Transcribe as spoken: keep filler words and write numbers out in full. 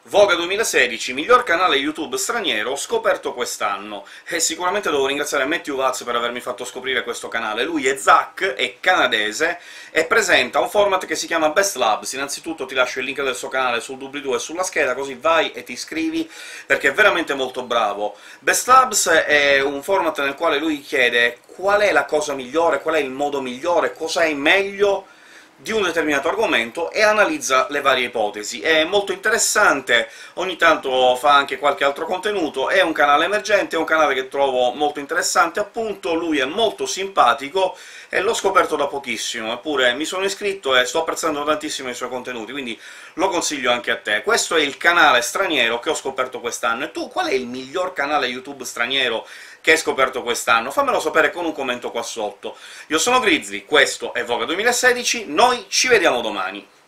Voga duemilasedici, miglior canale YouTube straniero scoperto quest'anno, e sicuramente devo ringraziare Matthew Vaz per avermi fatto scoprire questo canale. Lui è Zach, è canadese, e presenta un format che si chiama Best Labs. Innanzitutto ti lascio il link del suo canale sul doobly-doo e sulla scheda, così vai e ti iscrivi, perché è veramente molto bravo. Best Labs è un format nel quale lui chiede qual è la cosa migliore, qual è il modo migliore, cosa è meglio di un determinato argomento, e analizza le varie ipotesi. È molto interessante, ogni tanto fa anche qualche altro contenuto, è un canale emergente, è un canale che trovo molto interessante, appunto. Lui è molto simpatico, e l'ho scoperto da pochissimo, eppure mi sono iscritto e sto apprezzando tantissimo i suoi contenuti, quindi lo consiglio anche a te. Questo è il canale straniero che ho scoperto quest'anno. E tu, qual è il miglior canale YouTube straniero che hai scoperto quest'anno? Fammelo sapere con un commento qua sotto. Io sono Grizzly, questo è Voga duemilasedici, noi ci vediamo domani!